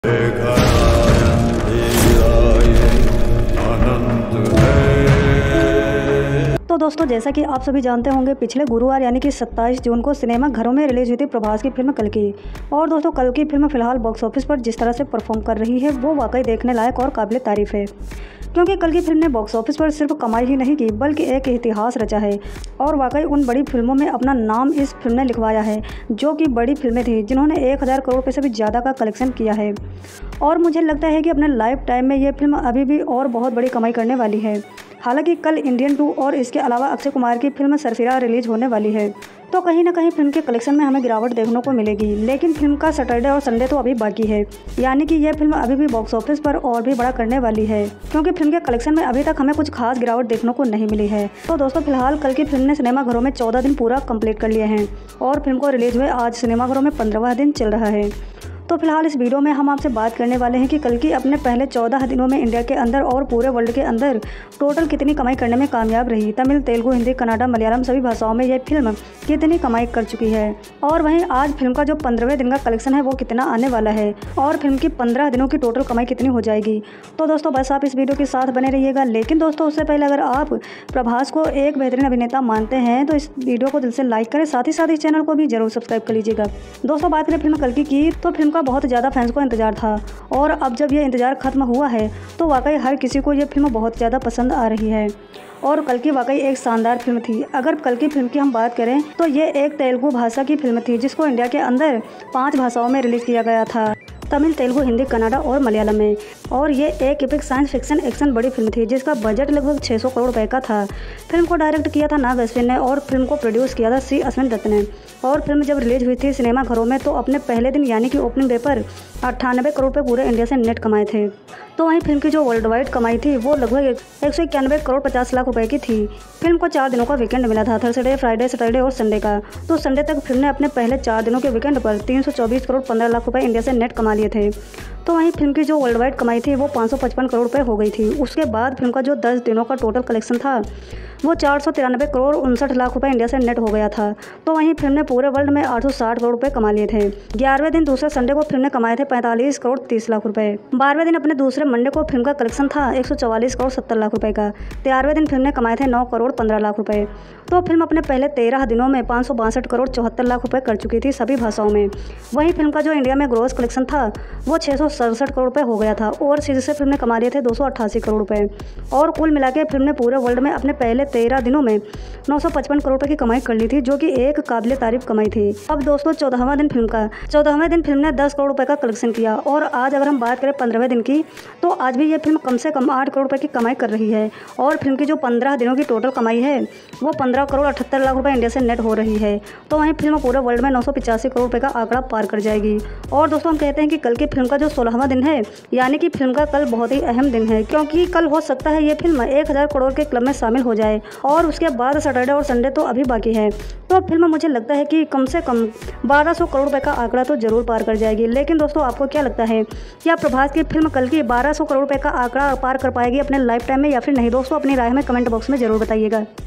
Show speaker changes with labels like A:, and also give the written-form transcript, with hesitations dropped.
A: तो दोस्तों, जैसा कि आप सभी जानते होंगे, पिछले गुरुवार यानी कि 27 जून को सिनेमा घरों में रिलीज हुई थी प्रभास की फिल्म कल्कि। और दोस्तों, कल की फिल्म फिलहाल बॉक्स ऑफिस पर जिस तरह से परफॉर्म कर रही है वो वाकई देखने लायक और काबिल तारीफ है, क्योंकि कल की फिल्म ने बॉक्स ऑफिस पर सिर्फ कमाई ही नहीं की बल्कि एक इतिहास रचा है। और वाकई उन बड़ी फिल्मों में अपना नाम इस फिल्म ने लिखवाया है जो कि बड़ी फिल्में थी जिन्होंने 1000 करोड़ रुपये से भी ज़्यादा का कलेक्शन किया है। और मुझे लगता है कि अपने लाइफ टाइम में ये फिल्म अभी भी और बहुत बड़ी कमाई करने वाली है। हालांकि कल इंडियन 2 और इसके अलावा अक्षय कुमार की फिल्म सरफिरा रिलीज होने वाली है, तो कहीं ना कहीं फिल्म के कलेक्शन में हमें गिरावट देखने को मिलेगी। लेकिन फिल्म का सैटरडे और संडे तो अभी बाकी है, यानी कि यह फिल्म अभी भी बॉक्स ऑफिस पर और भी बड़ा करने वाली है, क्योंकि फिल्म के कलेक्शन में अभी तक हमें कुछ खास गिरावट देखने को नहीं मिली है। तो दोस्तों, फिलहाल कल की फिल्म ने सिनेमा घरों में 14 दिन पूरा कंप्लीट कर लिए हैं और फिल्म को रिलीज हुए आज सिनेमा घरों में 15वां दिन चल रहा है। तो फिलहाल इस वीडियो में हम आपसे बात करने वाले हैं कि कल की अपने पहले 14 दिनों में इंडिया के अंदर और पूरे वर्ल्ड के अंदर टोटल कितनी कमाई करने में कामयाब रही। तमिल, तेलुगु, हिंदी, कन्नड़ा, मलयालम सभी भाषाओं में यह फिल्म कितनी कमाई कर चुकी है, और वहीं आज फिल्म का जो 15वें दिन का कलेक्शन है वो कितना आने वाला है, और फिल्म की 15 दिनों की टोटल कमाई कितनी हो जाएगी। तो दोस्तों, बस आप इस वीडियो के साथ बने रहिएगा। लेकिन दोस्तों, उससे पहले अगर आप प्रभास को एक बेहतरीन अभिनेता मानते हैं तो इस वीडियो को दिल से लाइक करें, साथ ही साथ इस चैनल को भी जरूर सब्सक्राइब कर लीजिएगा। दोस्तों, बात करें फिल्म कल्कि की, तो फिल्म का बहुत ज़्यादा फैंस को इंतजार था, और अब जब ये इंतजार खत्म हुआ है तो वाकई हर किसी को ये फिल्म बहुत ज़्यादा पसंद आ रही है। और कल्कि वाकई एक शानदार फिल्म थी। अगर कल्कि फिल्म की हम बात करें तो ये एक तेलुगु भाषा की फिल्म थी जिसको इंडिया के अंदर 5 भाषाओं में रिलीज़ किया गया था, तमिल, तेलुगु, हिंदी, कन्नड़ा और मलयालम में। और ये एक एपिक साइंस फिक्शन एक्शन बड़ी फिल्म थी जिसका बजट लगभग 600 करोड़ रुपए का था। फिल्म को डायरेक्ट किया था नाग अश्विन ने और फिल्म को प्रोड्यूस किया था सी अश्विन दत्त ने। और फिल्म जब रिलीज हुई थी सिनेमा घरों में तो अपने पहले दिन यानी कि ओपनिंग डे पर 98 करोड़ रुपये पूरे इंडिया से नेट कमाए थे। तो वहीं फिल्म की जो वर्ल्ड वाइड कमाई थी वो लगभग 191 करोड़ 50 लाख रुपए की थी। फिल्म को 4 दिनों का वीकेंड मिला था, थर्सडे, फ्राइडे, सैटरडे और संडे का। तो संडे तक फिल्म ने अपने पहले 4 दिनों के वीकेंड पर 324 करोड़ 15 लाख रुपए इंडिया से नेट कमा लिए थे। तो वहीं फिल्म की जो वर्ल्ड वाइड कमाई थी वो 555 करोड़ रुपए हो गई थी। उसके बाद फिल्म का जो 10 दिनों का टोटल कलेक्शन था वो 493 करोड़ 59 लाख रुपए इंडिया से नेट हो गया था। तो वहीं फिल्म ने पूरे वर्ल्ड में 860 करोड़ रुपए कमा लिए थे। 11वें दिन दूसरे संडे को फिल्म ने कमाए थे 45 करोड़ 30 लाख रुपए। 12वें दिन अपने दूसरे मंडे को फिल्म का कलेक्शन था 144 करोड़ 70 लाख रुपए का। 13वें दिन फिल्म ने कमाए थे 9 करोड़ 15 लाख रुपए। तो फिल्म अपने पहले 13 दिनों में 562 करोड़ 74 लाख रुपए कर चुकी थी सभी भाषाओं में। वहीं फिल्म का जो इंडिया में ग्रॉस कलेक्शन था वो 667 करोड़ रुपए हो गया था। ओवरसीज से फिल्म ने कमा लिए थे 288 करोड़ रुपए। और कुल मिला के फिल्म ने पूरे वर्ल्ड में अपने पहले 13 दिनों में 955 करोड़ रुपए की कमाई कर ली थी, जो कि एक काबिल तारीफ कमाई थी। अब दोस्तों, 14वां दिन फिल्म ने 10 करोड़ रुपए का कलेक्शन किया। और आज अगर हम बात करें 15वें दिन की, तो आज भी ये फिल्म कम से कम 8 करोड़ रुपए की कमाई कर रही है। और फिल्म की जो 15 दिनों की टोटल कमाई है वो 15 करोड़ 78 लाख रुपए इंडिया से नेट हो रही है। तो वहीं फिल्म पूरे वर्ल्ड में 985 करोड़ रुपए का आंकड़ा पार कर जाएगी। और दोस्तों, हम कहते हैं कि कल की फिल्म का जो 16वां दिन है, यानी कि फिल्म का कल बहुत ही अहम दिन है, क्योंकि कल हो सकता है ये फिल्म 1000 करोड़ के क्लब में शामिल हो जाए। और उसके बाद सैटरडे और संडे तो अभी बाकी है। तो फिल्म मुझे लगता है कि कम से कम 1200 करोड़ रुपए का आंकड़ा तो जरूर पार कर जाएगी। लेकिन दोस्तों, आपको क्या लगता है, क्या प्रभास की फिल्म कल की 1200 करोड़ रुपए का आंकड़ा पार कर पाएगी अपने लाइफ टाइम में या फिर नहीं? दोस्तों, अपनी राय हमें कमेंट बॉक्स में जरूर बताइएगा।